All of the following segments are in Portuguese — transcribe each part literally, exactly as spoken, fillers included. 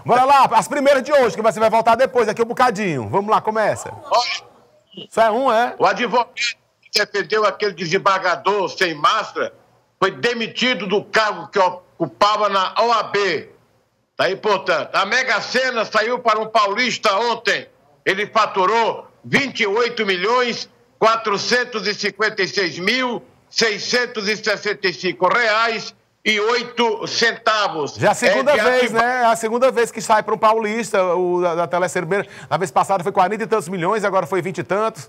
Bora lá, as primeiras de hoje, que você vai voltar depois, daqui um bocadinho. Vamos lá, começa. Olha, Só é um, é? o advogado que defendeu aquele desembargador sem máscara foi demitido do cargo que ocupava na O A B. Tá aí, portanto, a Mega Sena saiu para um paulista ontem. Ele faturou vinte e oito milhões quatrocentos e cinquenta e seis mil seiscentos e sessenta e cinco reais e oito centavos. Já é a segunda é vez, ativa... né? É a segunda vez que sai para um paulista, o da, da Telecirbeira. Na vez passada foi quarenta e tantos milhões, agora foi vinte e tantos.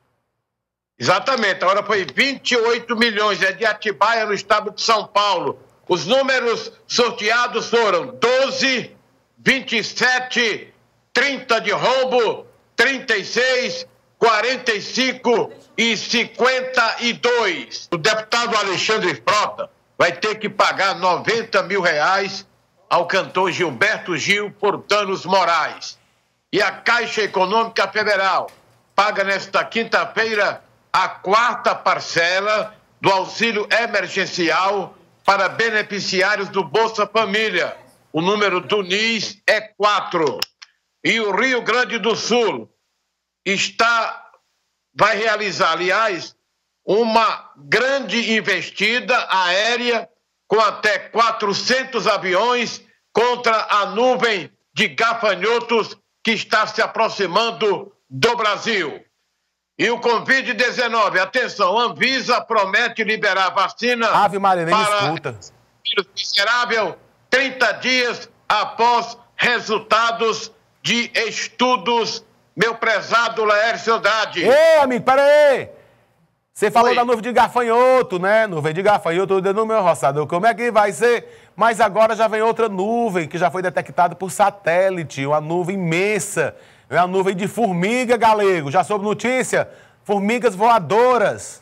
Exatamente, agora foi vinte e oito milhões, é de Atibaia, no estado de São Paulo. Os números sorteados foram doze, vinte e sete, trinta de rombo, trinta e seis, quarenta e cinco e cinquenta e dois. O deputado Alexandre Frota vai ter que pagar noventa mil reais ao cantor Gilberto Gil por danos morais. E a Caixa Econômica Federal paga nesta quinta-feira a quarta parcela do auxílio emergencial para beneficiários do Bolsa Família. O número do N I S é quatro. E o Rio Grande do Sul está, vai realizar, aliás, uma grande investida aérea com até quatrocentos aviões contra a nuvem de gafanhotos que está se aproximando do Brasil. E o Covid dezenove, atenção, Anvisa promete liberar vacina Ave Maria, nem para escuta. vírus miserável trinta dias após resultados de estudos. Meu prezado Laércio Andrade. Ei, amigo, pera aí. Você falou Oi. da nuvem de gafanhoto, né? Nuvem de gafanhoto no meu roçador. Como é que vai ser? Mas agora já vem outra nuvem que já foi detectada por satélite, uma nuvem imensa. É uma nuvem de formiga, galego. Já soube notícia? Formigas voadoras.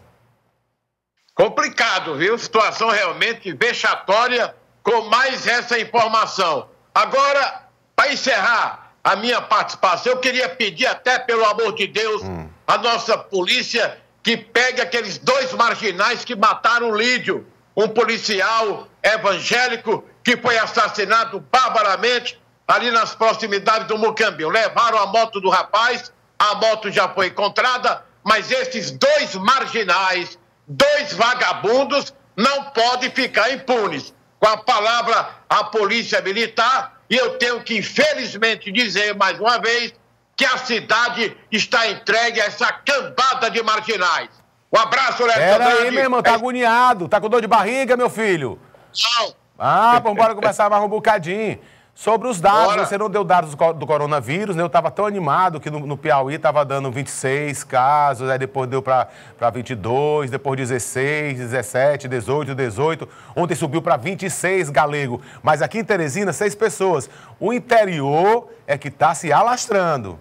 Complicado, viu? Situação realmente vexatória com mais essa informação. Agora, para encerrar a minha participação, eu queria pedir até, pelo amor de Deus, hum. a nossa polícia que pegue aqueles dois marginais que mataram o Lídio, um policial evangélico que foi assassinado barbaramente ali nas proximidades do Mucambinho. Levaram a moto do rapaz, a moto já foi encontrada, mas esses dois marginais, dois vagabundos, não podem ficar impunes. Com a palavra a polícia militar, e eu tenho que, infelizmente, dizer mais uma vez que a cidade está entregue a essa cambada de marginais. Um abraço, Léo. Pera aí, meu irmão, tá é... agoniado, tá com dor de barriga, meu filho? Não. Ah, vamos embora conversar mais um bocadinho. Sobre os dados, Bora. Você não deu dados do, do coronavírus, né? Eu estava tão animado que no, no Piauí estava dando vinte e seis casos, aí depois deu para vinte e dois, depois dezesseis, dezessete, dezoito, dezoito. Ontem subiu para vinte e seis, galego. Mas aqui em Teresina, seis pessoas. O interior é que está se alastrando.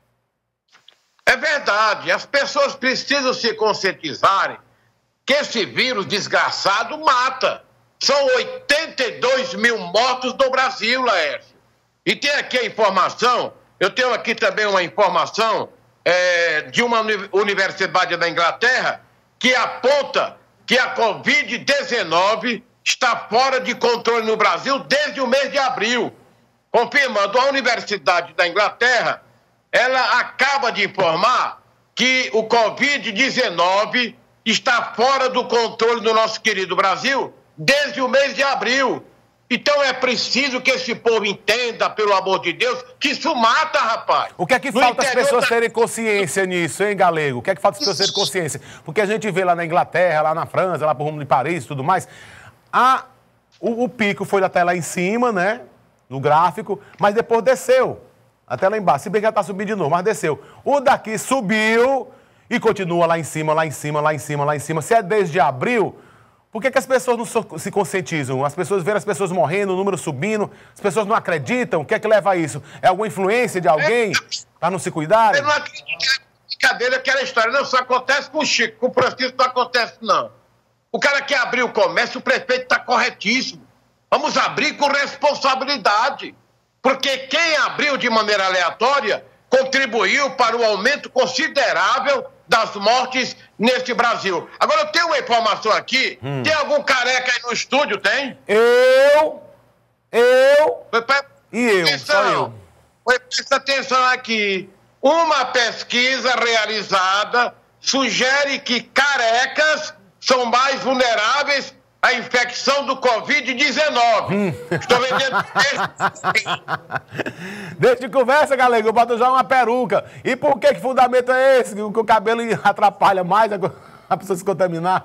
É verdade. As pessoas precisam se conscientizarem que esse vírus desgraçado mata. São oitenta e dois mil mortos no Brasil, Laércio. E tem aqui a informação, eu tenho aqui também uma informação é, de uma universidade da Inglaterra que aponta que a Covid dezenove está fora de controle no Brasil desde o mês de abril. Confirmando, a Universidade da Inglaterra, ela acaba de informar que o Covid dezenove está fora do controle do nosso querido Brasil desde o mês de abril. Então é preciso que esse povo entenda, pelo amor de Deus, que isso mata, rapaz. O que é que no falta as pessoas da... terem consciência nisso, hein, galego? O que é que falta as pessoas terem consciência? Porque a gente vê lá na Inglaterra, lá na França, lá pro rumo de Paris e tudo mais, a... o, o pico foi até lá em cima, né, no gráfico, mas depois desceu, até lá embaixo. Se bem que já tá subindo de novo, mas desceu. O daqui subiu e continua lá em cima, lá em cima, lá em cima, lá em cima. Se é desde abril... Por que, que as pessoas não se conscientizam? As pessoas veem as pessoas morrendo, o número subindo, as pessoas não acreditam. O que é que leva a isso? É alguma influência de alguém para não se cuidarem? Eu não acredito que é brincadeira, aquela história. Não, isso acontece com o Chico, com o Francisco não acontece, não. O cara que abriu o comércio, o prefeito está corretíssimo. Vamos abrir com responsabilidade. Porque quem abriu de maneira aleatória contribuiu para o aumento considerável das mortes neste Brasil. Agora, eu tenho uma informação aqui. Hum. Tem algum careca aí no estúdio, tem? Eu? Eu? E eu, atenção, só eu. Presta atenção aqui. Uma pesquisa realizada sugere que carecas são mais vulneráveis à infecção do covid dezenove. Hum. Estou vendendo. Deixa de conversa, galego. Eu boto já uma peruca. E por que que fundamento é esse? Que o cabelo atrapalha mais a pessoa se contaminar?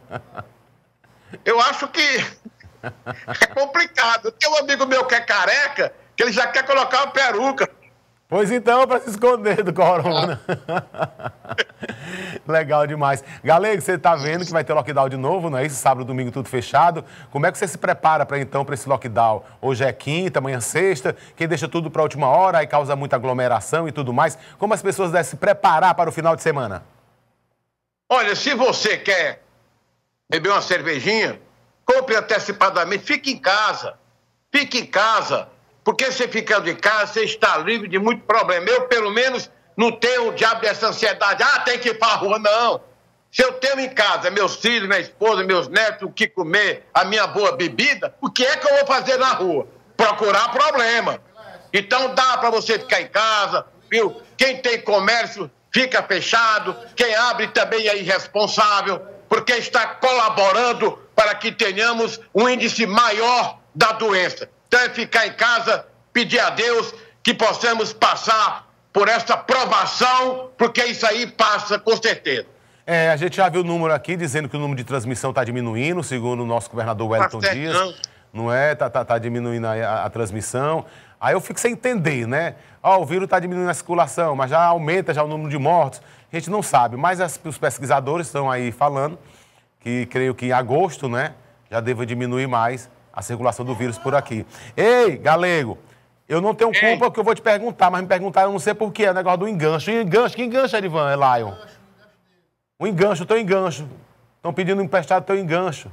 Eu acho que é complicado. Tem um amigo meu que é careca, que ele já quer colocar uma peruca. Pois então, para se esconder do corona. Ah. Legal demais. Galego, você está vendo que vai ter lockdown de novo, não é isso? Sábado, domingo, tudo fechado. Como é que você se prepara para então para esse lockdown? Hoje é quinta, amanhã é sexta. Quem deixa tudo para a última hora, aí causa muita aglomeração e tudo mais. Como as pessoas devem se preparar para o final de semana? Olha, se você quer beber uma cervejinha, compre antecipadamente, fique em casa. Fique em casa. Porque você ficando em casa, você está livre de muito problema. Eu, pelo menos, não tenho o diabo dessa ansiedade. Ah, tem que ir para a rua, não. Se eu tenho em casa meus filhos, minha esposa, meus netos, o que comer, a minha boa bebida, o que é que eu vou fazer na rua? Procurar problema. Então dá para você ficar em casa, viu? Quem tem comércio fica fechado, quem abre também é irresponsável, porque está colaborando para que tenhamos um índice maior da doença. Então é ficar em casa, pedir a Deus que possamos passar por essa provação, porque isso aí passa com certeza. É, a gente já viu o número aqui dizendo que o número de transmissão está diminuindo, segundo o nosso governador Wellington tá Dias. Não. não é? Tá, tá, tá diminuindo a, a, a transmissão. Aí eu fico sem entender, né? Ó, o vírus está diminuindo a circulação, mas já aumenta já o número de mortos. A gente não sabe, mas as, os pesquisadores estão aí falando que creio que em agosto, né, já deva diminuir mais a circulação do vírus por aqui. Ei, galego, eu não tenho culpa que eu vou te perguntar, mas me perguntaram, eu não sei por quê, é o negócio do engancho. E engancho, que engancho, Edivan, é Lion? O engancho, o teu engancho. Estão pedindo emprestado o teu engancho.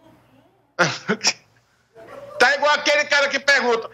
Tá igual aquele cara que pergunta.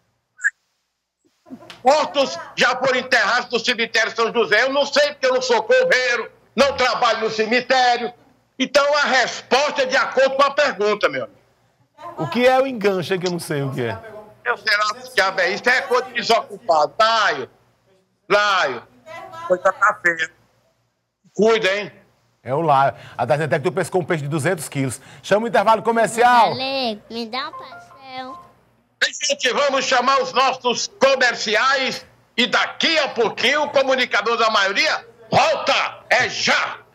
Mortos já foram enterrados no cemitério São José. Eu não sei porque eu não sou coveiro, não trabalho no cemitério. Então a resposta é de acordo com a pergunta, meu amigo. O que é o enganche é que eu não sei o que é. Eu sei lá que diabo é isso. É coisa de desocupado. Laio. Laio. Coisa tá feia. Cuida, hein? É o Laio. A da gente é que tu pescou um peixe de duzentos quilos. Chama o intervalo comercial. Galego, me dá um pastel. Gente, vamos chamar os nossos comerciais e daqui a pouquinho o comunicador da maioria volta. É já!